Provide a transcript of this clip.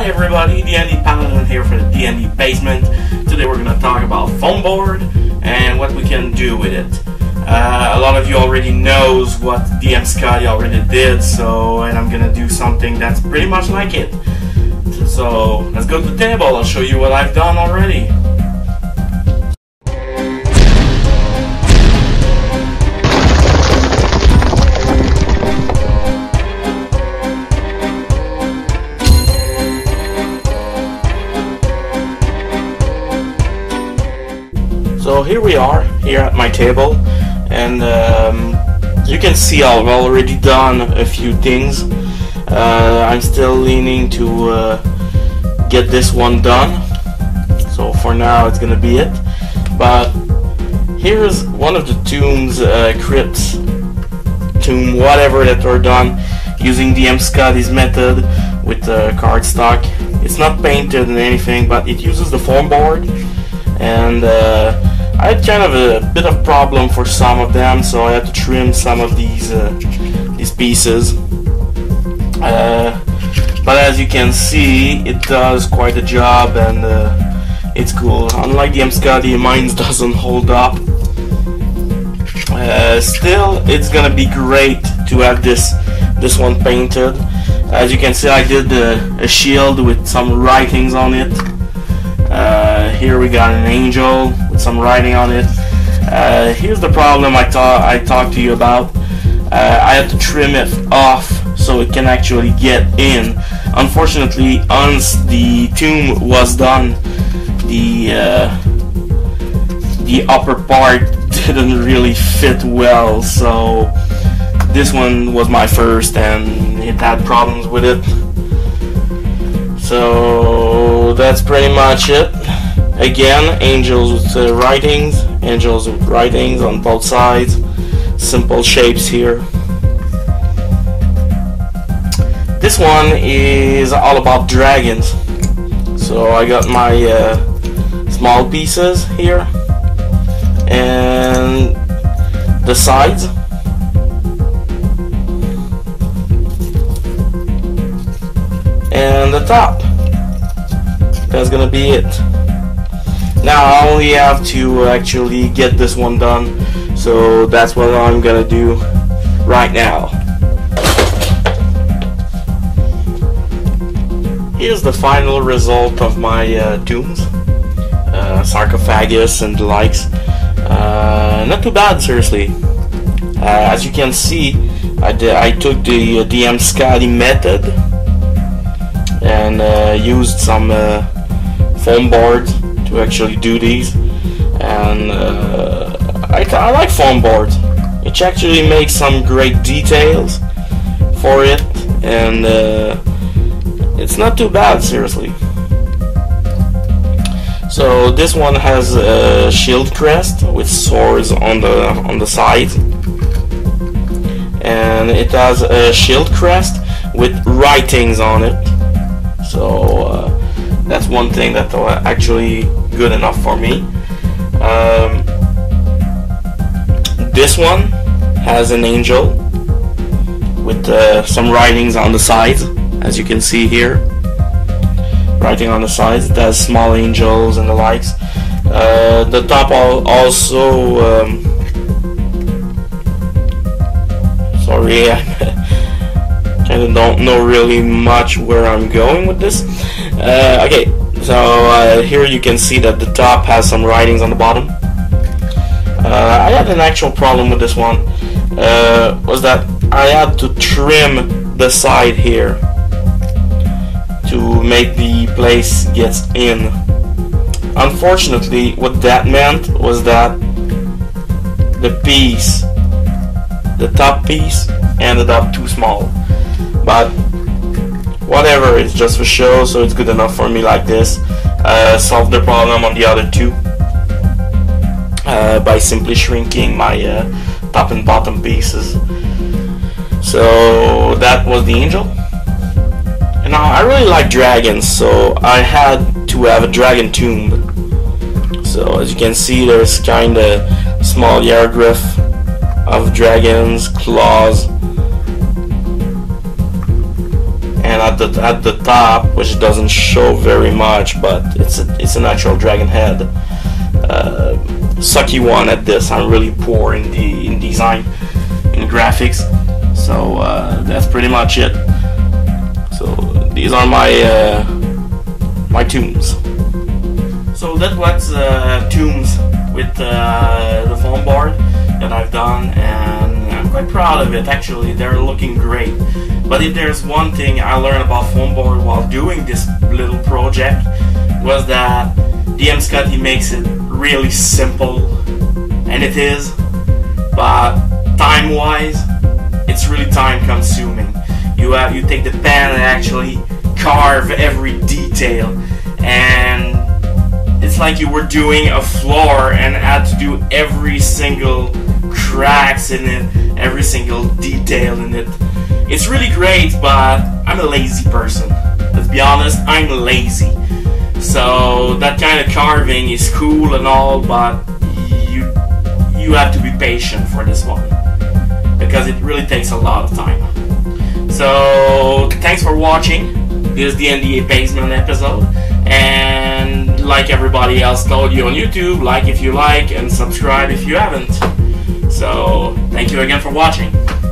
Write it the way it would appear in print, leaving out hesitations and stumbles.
Hi everybody, DnD Paladin here for the DnD Basement. Today we're going to talk about foamboard and what we can do with it. A lot of you already knows what DM Scotty already did, and I'm going to do something that's pretty much like it. So let's go to the table, I'll show you what I've done already. So here we are, here at my table, and you can see I've already done a few things. I'm still leaning to get this one done, so for now it's gonna be it. But here's one of the tombs, crypts, tomb, whatever, that are done using DM Scotty's method with cardstock. It's not painted and anything, but it uses the foam board, and I had kind of a bit of problem for some of them, so I had to trim some of these pieces. But as you can see, it does quite a job, and it's cool. Unlike DM Scotty, mine doesn't hold up. Still, it's gonna be great to have this one painted. As you can see, I did a shield with some writings on it. Here we got an angel with some writing on it. Here's the problem I talked to you about. I had to trim it off so it can actually get in. Unfortunately, once the tomb was done, the upper part didn't really fit well, so this one was my first and it had problems with it. So that's pretty much it. Again, angels with writings on both sides. Simple shapes here. This one is all about dragons. So I got my small pieces here, and the sides, and the top. That's gonna be it. Now I only have to actually get this one done, so that's what I'm gonna do right now. Here's the final result of my tombs, sarcophagus and the likes. Not too bad, seriously. As you can see, I took the DM Scotty method and used some foam boards to actually do these, and I like foam boards. It actually makes some great details for it, and it's not too bad, seriously. So this one has a shield crest with swords on the sides, and it has a shield crest with writings on it. So that's one thing that actually good enough for me. This one has an angel with some writings on the sides, as you can see here. Writing on the sides. It has small angels and the likes. The top also. Sorry, I kind of don't know really much where I'm going with this. Okay. So here you can see that the top has some writings on the bottom. I had an actual problem with this one, was that I had to trim the side here to make the place get in. Unfortunately, what that meant was that the top piece ended up too small. But whatever, it's just for show, so it's good enough for me like this. Solved the problem on the other two by simply shrinking my top and bottom pieces. So that was the angel. And now I really like dragons, so I had to have a dragon tomb. So as you can see, there's kind of small hieroglyph of dragons, claws, and at the top, which doesn't show very much, but it's an actual dragon head. Sucky one at this. I'm really poor in design, in graphics, so that's pretty much it. So these are my tombs. So that was tombs with the foam board that I've done, and I'm quite proud of it. Actually, they're looking great. But if there's one thing I learned about foam board while doing this little project, was that DM Scotty makes it really simple, and it is, but time-wise, it's really time-consuming. You take the pen and actually carve every detail, and it's like you were doing a floor and had to do every single cracks in it, every single detail in it. It's really great, but I'm a lazy person. Let's be honest, I'm lazy. So that kind of carving is cool and all, but you have to be patient for this one, because it really takes a lot of time. So thanks for watching this DnD Basement episode, and like everybody else told you on YouTube, like if you like and subscribe if you haven't. So thank you again for watching.